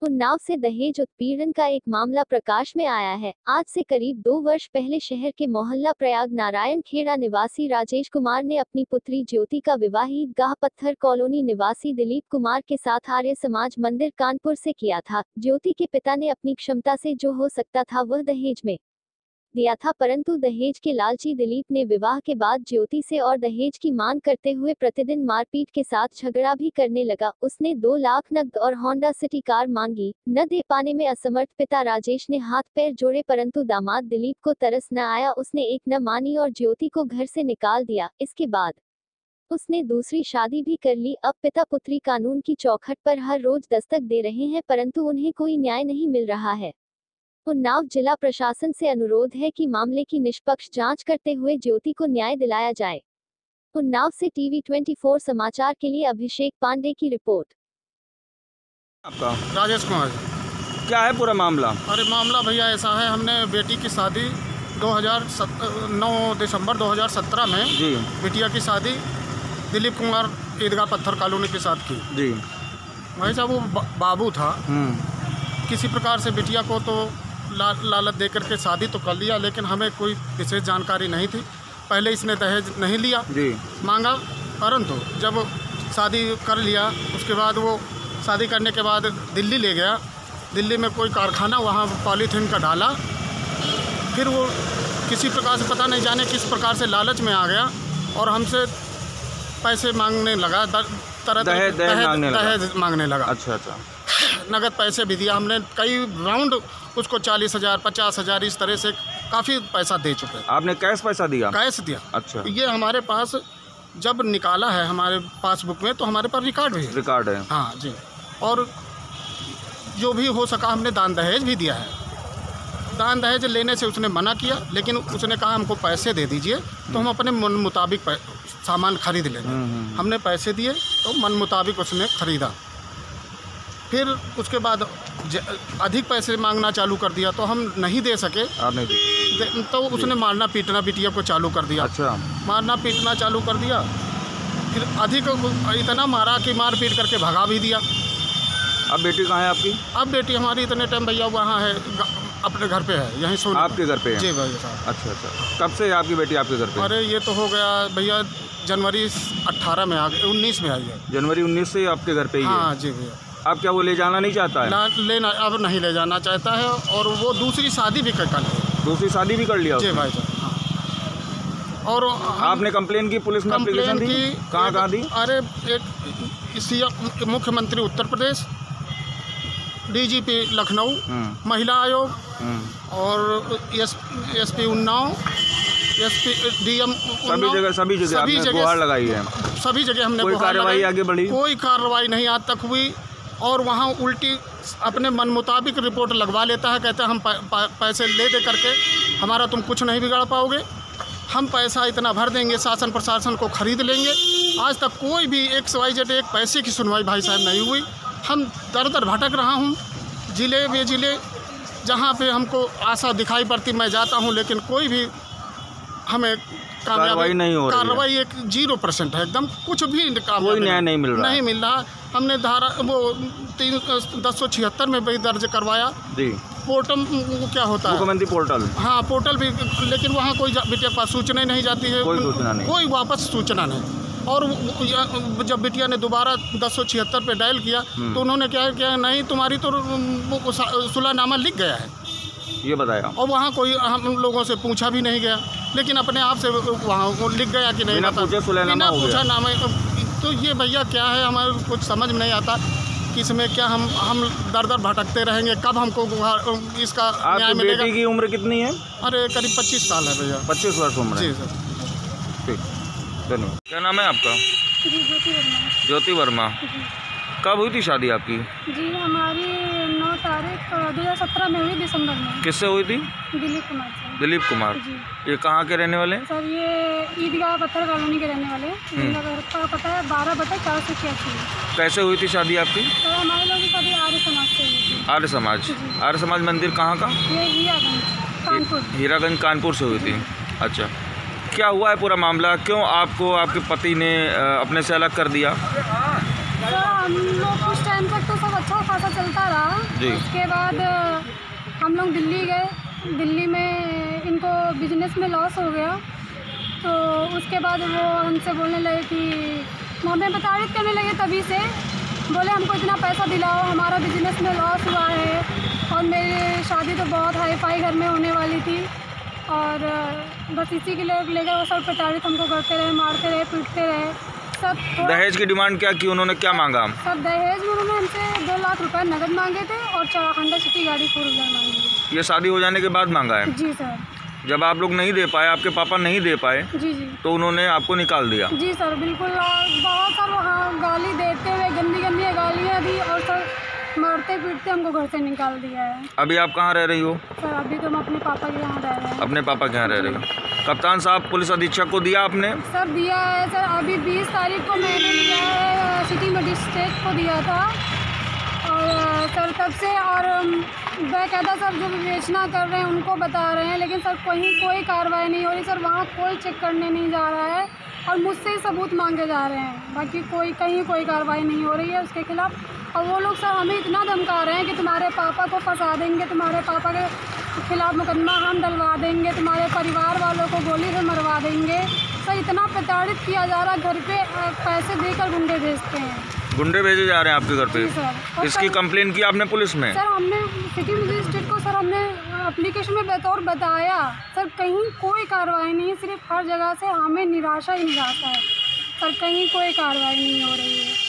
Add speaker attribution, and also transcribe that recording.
Speaker 1: उन्नाव से दहेज उत्पीड़न का एक मामला प्रकाश में आया है। आज से करीब 2 वर्ष पहले शहर के मोहल्ला प्रयाग नारायण खेड़ा निवासी राजेश कुमार ने अपनी पुत्री ज्योति का विवाह ईदगाह पत्थर कॉलोनी निवासी दिलीप कुमार के साथ आर्य समाज मंदिर कानपुर से किया था। ज्योति के पिता ने अपनी क्षमता से जो हो सकता था वह दहेज में दिया था, परंतु दहेज के लालची दिलीप ने विवाह के बाद ज्योति से और दहेज की मांग करते हुए प्रतिदिन मारपीट के साथ झगड़ा भी करने लगा। उसने 2 लाख नकद और होंडा सिटी कार मांगी। न दे पाने में असमर्थ पिता राजेश ने हाथ पैर जोड़े, परंतु दामाद दिलीप को तरस न आया। उसने एक न मानी और ज्योति को घर से निकाल दिया। इसके बाद उसने दूसरी शादी भी कर ली। अब पिता पुत्री कानून की चौखट पर हर रोज दस्तक दे रहे हैं, परंतु उन्हें कोई न्याय नहीं मिल रहा है। उन्नाव जिला प्रशासन से अनुरोध है कि मामले की निष्पक्ष जांच करते हुए ज्योति को न्याय दिलाया जाए। उन्नाव से टीवी 24 समाचार के लिए अभिषेक पांडे की रिपोर्ट।
Speaker 2: आपका
Speaker 3: राजेश कुमार।
Speaker 2: क्या है पूरा मामला?
Speaker 3: अरे मामला भैया ऐसा है, हमने बेटी की शादी 9 दिसंबर 2017 में
Speaker 2: जी
Speaker 3: बिटिया की शादी दिलीप कुमार ईदगाह पत्थर कॉलोनी के साथ की
Speaker 2: जी।
Speaker 3: वही साहब वो बाबू था। किसी प्रकार से बिटिया को तो लालच दे करके शादी तो कर लिया, लेकिन हमें कोई विशेष जानकारी नहीं थी। पहले इसने दहेज नहीं लिया
Speaker 2: जी
Speaker 3: मांगा, परंतु जब शादी कर लिया उसके बाद वो शादी करने के बाद दिल्ली ले गया। दिल्ली में कोई कारखाना वहाँ पॉलीथीन का डाला, फिर वो किसी प्रकार से पता नहीं जाने किस प्रकार से लालच में आ गया और हमसे पैसे मांगने लगा। दहेज मांगने लगा।
Speaker 2: अच्छा अच्छा।
Speaker 3: नगद पैसे भी दिया हमने, कई राउंड उसको 40,000 50,000 इस तरह से काफ़ी पैसा दे चुके हैं।
Speaker 2: आपने कैश पैसा दिया?
Speaker 3: कैश दिया।
Speaker 2: अच्छा।
Speaker 3: ये हमारे पास जब निकाला है हमारे पासबुक में, तो हमारे पास रिकॉर्ड भी है।
Speaker 2: रिकॉर्ड है?
Speaker 3: हाँ जी। और जो भी हो सका हमने दान दहेज भी दिया है। दान दहेज लेने से उसने मना किया, लेकिन उसने कहा हमको पैसे दे दीजिए तो हम अपने मन मुताबिक सामान खरीद लेंगे। हमने पैसे दिए तो मन मुताबिक उसने खरीदा। फिर उसके बाद अधिक पैसे मांगना चालू कर दिया तो हम नहीं दे सके। तो उसने मारना पीटना बिटिया को चालू कर दिया।
Speaker 2: अच्छा।
Speaker 3: मारना पीटना चालू कर दिया, फिर अधिक इतना मारा कि मार पीट करके भगा भी दिया।
Speaker 2: अब बेटी कहाँ है आपकी?
Speaker 3: अब बेटी हमारी इतने टाइम भैया वहाँ है, अपने घर पे है, यहीं सोने।
Speaker 2: आपके घर पे है?
Speaker 3: जी भैया साहब।
Speaker 2: अच्छा अच्छा। कब से आपकी बेटी आपके घर पे?
Speaker 3: अरे ये तो हो गया भैया जनवरी 18 में आ गई, 19 में आई है।
Speaker 2: जनवरी 19 से आपके घर पे ही है?
Speaker 3: हाँ जी भैया।
Speaker 2: अब क्या वो ले जाना नहीं चाहता है?
Speaker 3: लेना अब नहीं ले जाना चाहता है, और वो दूसरी शादी भी कर ली।
Speaker 2: दूसरी शादी भी कर लिया?
Speaker 3: जी भाई साहब। हाँ। और
Speaker 2: आपने कंप्लेन की? पुलिस में एप्लीकेशन दी? कहाँ दी?
Speaker 3: अरे एक मुख्यमंत्री उत्तर प्रदेश, DGP लखनऊ, महिला आयोग और SP उन्नाव, DM
Speaker 2: सभी जगह गुहार लगाई है।
Speaker 3: सभी जगह हमने
Speaker 2: कोई कार्रवाई आगे बढ़ी?
Speaker 3: कोई कार्रवाई नहीं आज तक हुई। और वहाँ उल्टी अपने मन मुताबिक रिपोर्ट लगवा लेता है, कहता है हम पैसे ले दे करके हमारा तुम कुछ नहीं बिगाड़ पाओगे, हम पैसा इतना भर देंगे, शासन प्रशासन को खरीद लेंगे। आज तक कोई भी XYZ एक पैसे की सुनवाई भाई साहब नहीं हुई। हम दर दर भटक रहा हूँ, ज़िले में ज़िले जहाँ पे हमको आशा दिखाई पड़ती मैं जाता हूँ, लेकिन कोई भी हमें
Speaker 2: कार्रवाई नहीं हो रही है।
Speaker 3: कार्रवाई एक 0% है, एकदम कुछ भी
Speaker 2: कोई न्याय नहीं मिल रहा।
Speaker 3: नहीं मिल रहा। हमने धारा वो 1076 में भी दर्ज करवाया जी। पोर्टल वो क्या होता है?
Speaker 2: मुख्यमंत्री पोर्टल।
Speaker 3: हाँ पोर्टल भी, लेकिन वहाँ कोई बिटिया के पास सूचना ही नहीं जाती है।
Speaker 2: कोई सूचना नहीं,
Speaker 3: कोई वापस सूचना नहीं। और जब बिटिया ने दोबारा 1076 पे डायल किया तो उन्होंने क्या किया, नहीं तुम्हारी तो सुलहनामा लिख गया है,
Speaker 2: ये बताया।
Speaker 3: और वहाँ कोई हम लोगों से पूछा भी नहीं गया, लेकिन अपने आप से वहाँ वो लिख गया कि नहीं,
Speaker 2: बिना
Speaker 3: पूछा नाम। तो ये भैया क्या है, हमारे कुछ समझ में नहीं आता कि इसमें क्या हम दर दर भटकते रहेंगे, कब हमको इसका न्याय मिलेगा।
Speaker 2: बेटी की उम्र कितनी है?
Speaker 3: अरे करीब 25 साल है भैया।
Speaker 2: 25 वर्ष उम्र?
Speaker 3: जी सर।
Speaker 2: ठीक, धन्यवाद। क्या नाम है आपका? ज्योति वर्मा। कब हुई थी शादी आपकी?
Speaker 4: जी हमारी 9 तारीख 2017 में हुई, दिसंबर में।
Speaker 2: किससे हुई थी?
Speaker 4: दिलीप कुमार से।
Speaker 2: दिलीप कुमार जी। ये कहाँ के रहने वाले?
Speaker 4: सर ये ईदगाह पत्थर कॉलोनी के रहने वाले। इनका घर का पता है 12/481।
Speaker 2: कैसे हुई थी शादी आपकी?
Speaker 4: तो हमारे लोगों की शादी आर्य समाज से हुई थी।
Speaker 2: आर्य समाज? आर्य समाज मंदिर कहाँ का?
Speaker 4: ये हीरागंज कानपुर।
Speaker 2: हीरागंज कानपुर से हुई थी। अच्छा, क्या हुआ है पूरा मामला? क्यों आपको आपके पति ने अपने से अलग कर दिया?
Speaker 4: तो हम लोग उस टाइम तक तक तो सब अच्छा खासा चलता रहा।
Speaker 2: जी।
Speaker 4: उसके बाद हम लोग दिल्ली गए। दिल्ली में इनको बिजनेस में लॉस हो गया, तो उसके बाद वो हमसे बोलने लगे कि हमें प्रताड़ित करने लगे। तभी से बोले हमको इतना पैसा दिलाओ, हमारा बिजनेस में लॉस हुआ है। और मेरी शादी तो बहुत हाई फाई घर में होने वाली थी, और बस इसी के लिए लेकर वो सब प्रताड़ित हमको करते रहे, मारते रहे, पीटते रहे सब।
Speaker 2: दहेज की डिमांड क्या की उन्होंने, क्या मांगा?
Speaker 4: सब दहेज में उन्होंने हमसे 2 लाख रुपए नगद मांगे थे और होंडा सिटी गाड़ी 4 व्हीलर मांगी थी।
Speaker 2: ये शादी हो जाने के बाद मांगा है?
Speaker 4: जी सर।
Speaker 2: जब आप लोग नहीं दे पाए, आपके पापा नहीं दे पाए,
Speaker 4: जी जी
Speaker 2: तो उन्होंने आपको निकाल दिया?
Speaker 4: जी सर, बिल्कुल। बहुत सारे वहाँ गाली देते हुए गंदी गंदी गालियाँ दी, और सर मारते पीटते हमको घर से निकाल दिया है।
Speaker 2: अभी आप कहाँ रह रही हो?
Speaker 4: सर अभी तो हम अपने पापा के यहाँ रह रहे हैं।
Speaker 2: अपने पापा के यहाँ रह रही हो। कप्तान साहब, पुलिस अधीक्षक को दिया आपने?
Speaker 4: सर दिया है सर, अभी 20 तारीख को मैंने लिया है, सिटी मजिस्ट्रेट को दिया था। और सर तब से और बाकायदा सर जो विवेचना कर रहे हैं उनको बता रहे हैं, लेकिन सर कहीं कोई कार्रवाई नहीं हो रही। सर वहाँ कोई चेक करने नहीं जा रहा है, और मुझसे ही सबूत मांगे जा रहे हैं। बाकी कहीं कोई कार्रवाई नहीं हो रही है उसके खिलाफ। और वो लोग सर हमें इतना धमका रहे हैं कि तुम्हारे पापा को फंसा देंगे, तुम्हारे पापा के खिलाफ मुकदमा हम डलवा देंगे, तुम्हारे परिवार वालों को गोली से मरवा देंगे। सर इतना प्रताड़ित किया जा रहा है, घर पे पैसे देकर गुंडे भेजते हैं।
Speaker 2: गुंडे भेजे जा रहे हैं आपके घर पे?
Speaker 4: जी सर।
Speaker 2: इसकी कंप्लेन की आपने पुलिस में?
Speaker 4: सर हमने सिटी मजिस्ट्रेट को सर हमने एप्लीकेशन में बतौर बताया, सर कहीं कोई कार्रवाई नहीं है। सिर्फ हर जगह से हमें निराशा ही निराशा है सर, कहीं कोई कार्रवाई नहीं हो रही है।